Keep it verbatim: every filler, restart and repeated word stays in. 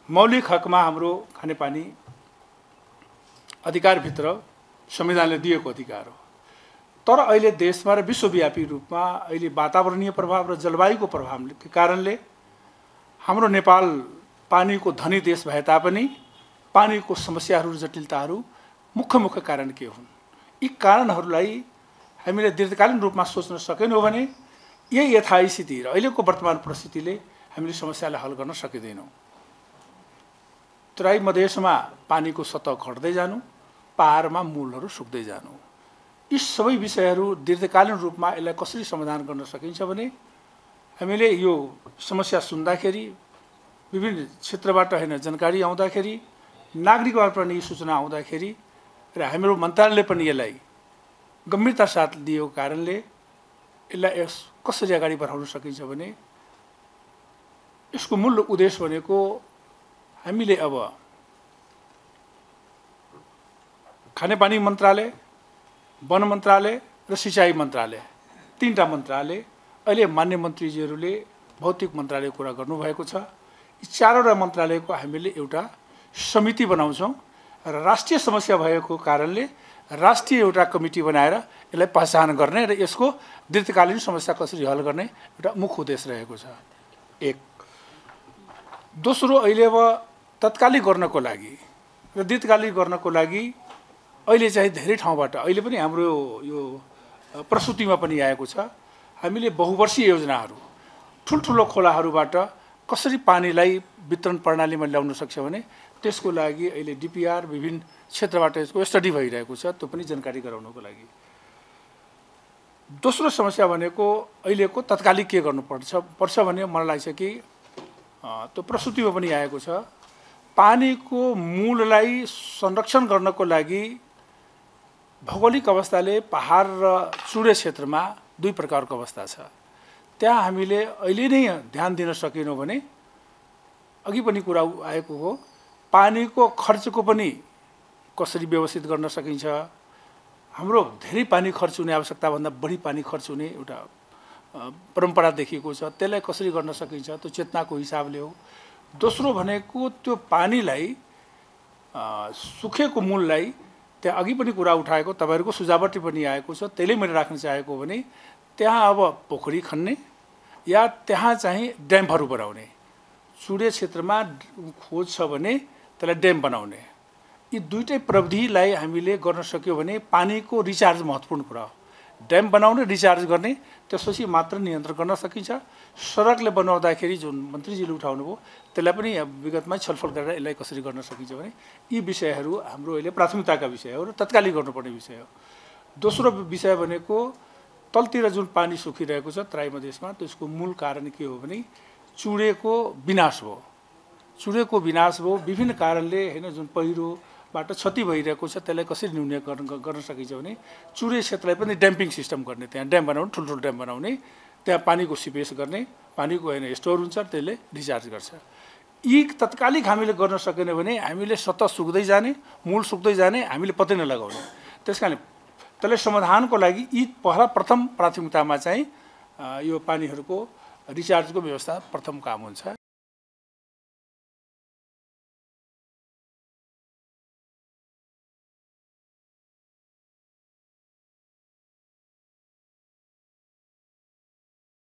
मौलिक हकमा हाम्रो खानेपानी अधिकारभित्र संविधानले दिएको अधिकार हो। तर अहिले देशमा र विश्वव्यापी रूपमा अहिले वातावरणीय प्रभाव र जलवायुको प्रभावले कारणले हाम्रो नेपाल पानीको धनी देश भए तापनि पानीको समस्याहरू र जटिलताहरू मुख्य मुख्य कारण के हुन्? यी कारणहरूलाई हामीले दीर्घकालीन रूपमा सोच्न सकेनौँ भने यही यथास्थिति र अहिलेको वर्तमान परिस्थितिले हामीले समस्यालाई हल गर्न सकिँदैनौँ। तराई मधेसमा पानीको सतह घट्दै जानु, पहाडमा मूलहरू सुक्दै जानु, यी सबै विषयहरू दीर्घकालीन रूपमा यसलाई कसरी समाधान गर्न सकिन्छ भने हामीले यो समस्या सुन्दाखेरि विभिन्न क्षेत्रबाट होइन जानकारी आउँदाखेरि नागरिकबाट पनि यी सूचना आउँदाखेरि र हाम्रो मन्त्रालयले पनि यसलाई गम्भीरता साथ दिएको कारणले यसलाई यस कसरी अगाडि बढाउन सकिन्छ भने यसको मूल उद्देश्य भनेको हामीले अब खानेपानी मन्त्रालय, वन मन्त्रालय र सिँचाइ मन्त्रालय तीनटा मन्त्रालय अहिले मान्य मन्त्रीजीहरूले भौतिक मन्त्रालयको कुरा गर्नुभएको छ। यी चारवटा मन्त्रालयको हामीले एउटा समिति बनाउँछौँ र राष्ट्रिय समस्या भएको कारणले राष्ट्रिय एउटा कमिटी बनाएर यसलाई पहिचान गर्ने र यसको दीर्घकालीन समस्या कसरी हल गर्ने एउटा मुख्य उद्देश्य रहेको छ। एक दोस्रो, अहिले अब तत्कालिक गर्नको लागि र दीर्घकालीन गर्नको लागि अहिले चाहिँ धेरै ठाउँबाट अहिले पनि हाम्रो यो प्रस्तुतिमा पनि आएको छ, हामीले बहुवर्षीय योजनाहरू ठुल्ठुलो खोलाहरूबाट कसरी पानीलाई वितरण प्रणालीमा ल्याउन सक्छ भने त्यसको लागि अहिले डिपिआर विभिन्न क्षेत्रबाट यसको स्टडी भइरहेको छ, त्यो पनि जानकारी गराउनको लागि। दोस्रो समस्या भनेको अहिलेको तत्कालिक के गर्नुपर्छ पर्छ भने मलाई लाग्छ कि त्यो प्रस्तुतिमा पनि आएको छ, पानीको मूललाई संरक्षण गर्नको लागि भौगोलिक अवस्थाले पहाड र चुरे क्षेत्रमा दुई प्रकारको अवस्था छ। त्यहाँ हामीले अहिले नै ध्यान दिन सकेनौँ भने अघि पनि कुरा आएको हो, पानीको खर्चको पनि कसरी व्यवस्थित गर्न सकिन्छ। हाम्रो धेरै पानी खर्च हुने, आवश्यकताभन्दा बढी पानी खर्च हुने एउटा परम्परा देखिएको छ, त्यसलाई कसरी गर्न सकिन्छ त्यो चेतनाको हिसाबले हो। दोस्रो भनेको त्यो पानीलाई सुखेको मूललाई त्यहाँ अघि पनि कुरा उठाएको तपाईँहरूको सुझावटी पनि आएको छ, त्यसले मैले राख्न चाहेको भने त्यहाँ अब पोखरी खन्ने या त्यहाँ चाहिँ ड्यामहरू बनाउने, चुरे क्षेत्रमा खोज छ भने त्यसलाई ड्याम बनाउने, यी दुईटै प्रविधिलाई हामीले गर्न सक्यो भने पानीको रिचार्ज महत्त्वपूर्ण कुरा हो। ड्याम बनाउने, रिचार्ज गर्ने, त्यसपछि मात्र नियन्त्रण गर्न सकिन्छ। सडकले बनाउँदाखेरि जुन मन्त्रीजीले उठाउनु भयो त्यसलाई पनि विगतमै छलफल गरेर यसलाई कसरी गर्न सकिन्छ भने यी विषयहरू हाम्रो अहिले प्राथमिकताका विषय हो र तत्कालीन गर्नुपर्ने विषय हो। दोस्रो विषय भनेको तलतिर जुन पानी सुकिरहेको छ तराई मधेसमा, त्यसको मूल कारण के हो भने चुरेको विनाश हो। चुरेको विनाश भयो विभिन्न कारणले, होइन, जुन पहिरोबाट क्षति भइरहेको छ त्यसलाई कसरी न्यूनीकरण गर्न सकिन्छ भने चुरे क्षेत्रलाई पनि ड्याम्पिङ सिस्टम गर्ने, त्यहाँ ड्याम बनाउने, ठुल्ठुलो ड्याम बनाउने, त्यहाँ पानीको सिपेस गर्ने, पानीको होइन स्टोर हुन्छ, त्यसले रिचार्ज गर्छ। यी तत्कालिक हामीले गर्न सकेन भने हामीले सतह सुक्दै जाने, मूल सुक्दै जाने, हामीले पत्तै नलगाउने। त्यस कारण त्यसलाई समाधानको लागि यी पहिला प्रथम प्राथमिकतामा चाहिँ यो पानीहरूको रिचार्जको व्यवस्था प्रथम काम हुन्छ।